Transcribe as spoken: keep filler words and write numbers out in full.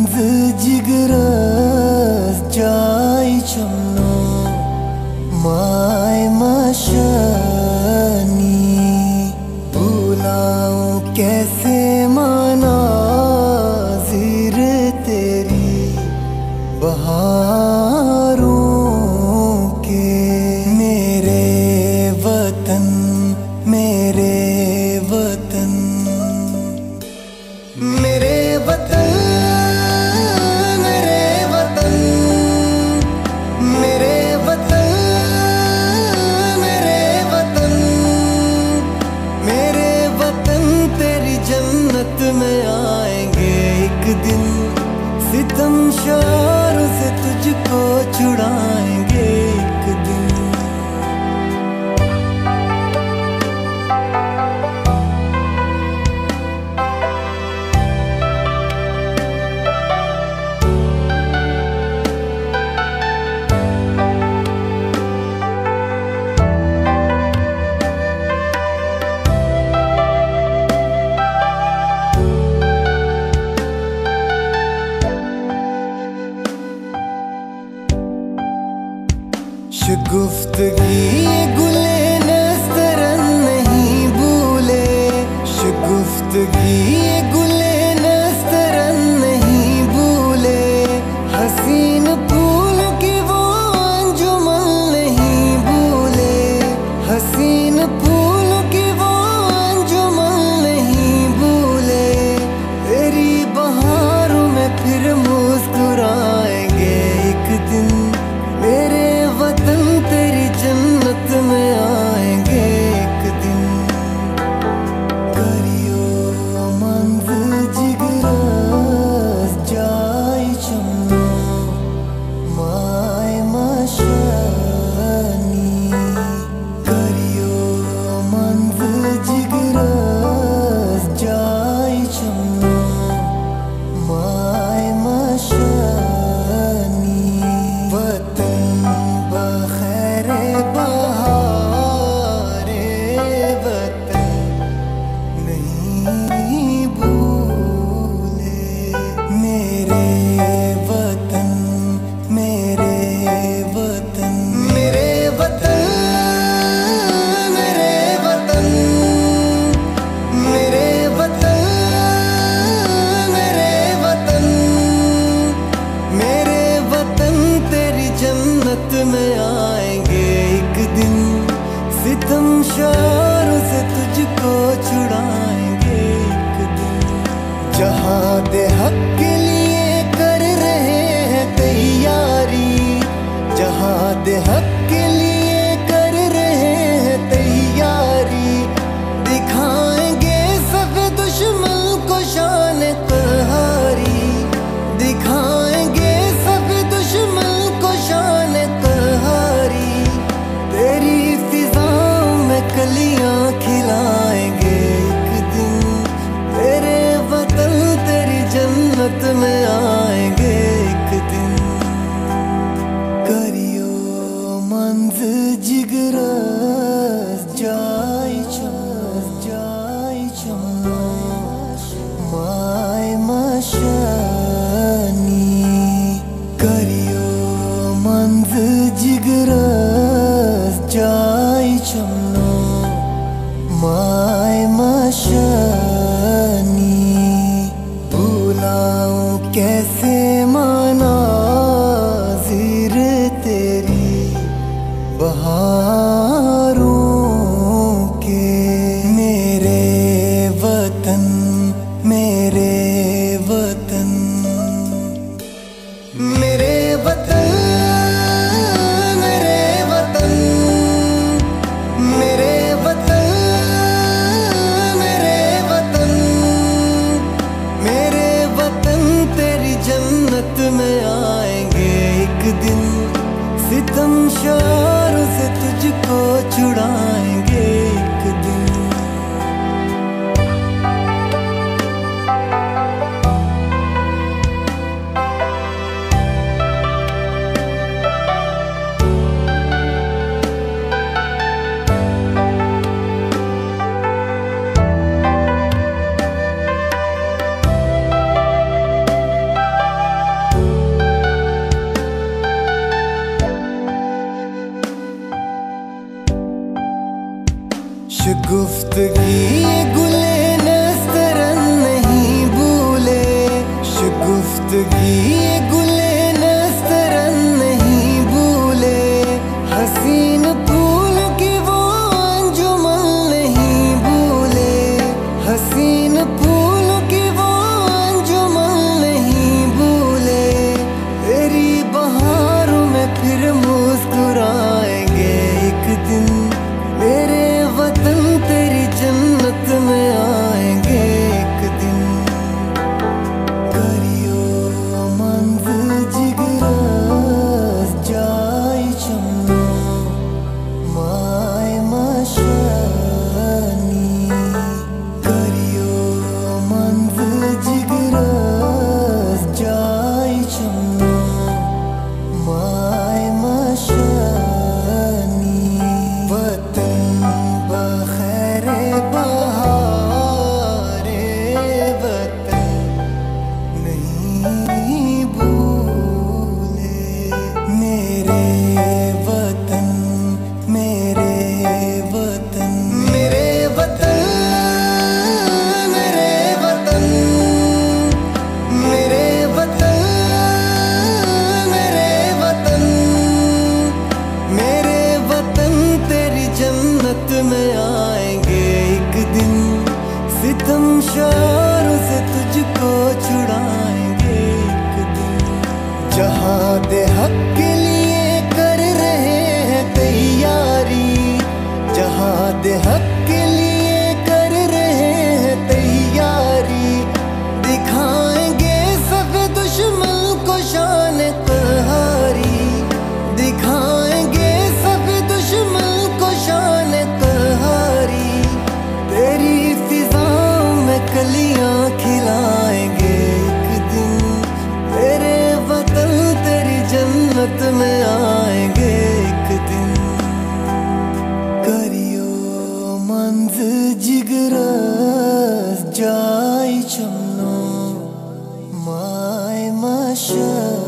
जिगरस जाय चमनो माय मशानी बुलाऊं कैसे मनाज़िर तेरी बहारों के। मेरे वतन मेरे वतन मेरे वतन में आएंगे एक दिन, सितम शार से तुझको छुड़ाएंगे एक दिन। शुगुफ्तगी गुले नस्तरन नहीं भूले, शुगुफ्तगी गुले नस्तरन नहीं भूले, हसीन फूल की वो अंजुमन नहीं भूले, हसीन फूल की वो अंजुमन नहीं भूले। तेरी बहारों में फिर मुस्कुराएंगे एक दिन, मेरे वतन तेरी जन्नत में आएंगे एक दिन। करियो मंज़िल जिगरस जाय चमनो माय मशानी, करियो मंज़िल जिगरस जाय चमनो माय मशानी। वतन बखैरे बहारे वतन नहीं भूले, मेरे वतन मेरे वतन मेरे वतन मेरे वतन मेरे वतन मेरे वतन मेरे वतन तेरी जन्नत में आएंगे एक दिन, सितम शारों से तुझको छुड़ाएंगे एक दिन। जहाँ दे हक के लिए कर रहे हैं तैयारी, जहाँ दे हक के लिए कर रहे हैं तैयारी, दिखाएंगे सब दुश्मन को शान कहारी, दिखाएंगे सब दुश्मन को शान कहारी। तेरी फिजाओं में कलियां खिलाएंगे एक दिन, तेरे वतन तेरी जन्नत में आएंगे एक दिन। करियो मंज़िल जिगरस जाय चमनो जाय चमनो माय मशानी, करियो मंज़िल जिगरस जाय चमनो माय मशानी। बुलाऊं कैसे मनाज़िर तेरी बहारों के। मेरे वतन मेरे वतन मेरे वतन मेरे वतन मेरे वतन मेरे वतन मेरे वतन तेरी जन्नत में आएंगे एक दिन, सितम शारों से तुझको छुड़ाएंगे एक दिन। जिंदगी ये गुले नस्तरन नहीं भूले, हसीन फूलों की वो अंजुमन नहीं भूले, हसीन फूलों की वो अंजुमन नहीं भूले। तेरी बहारों में फिर मुस्कुराएंगे एक दिन, मेरे वतन तेरी जन्नत में आएंगे एक दिन। करियो मंजिल जिगरस जाय चमनो माय मशानी, करियो मंजिल जिगरस जाय चमनो माय मशानी। वतन बखैरे बहारे वतन नहीं भूले, मेरे वतन मेरे वतन मेरे वतन मेरे वतन मेरे वतन मेरे वतन मेरे वतन तेरी जन्नत में आएंगे एक दिन, सितम शारों से तुझको छुड़ाएंगे एक दिन। जहां दे हक के लिए कर रहे हैं तैयारी, जहां दे हक के लिए कर रहे हैं तैयारी, दिखाएंगे सब दुश्मन को शान कहारी, दिखाएंगे सब दुश्मन को शान कहारी। तेरी फिजाओं में कलियां खिलाएंगे एक दिन, तेरे वतन तेरी जन्नत में आएंगे एक दिन। करियो मंजिल जिगरस जाय चमनो माय मशा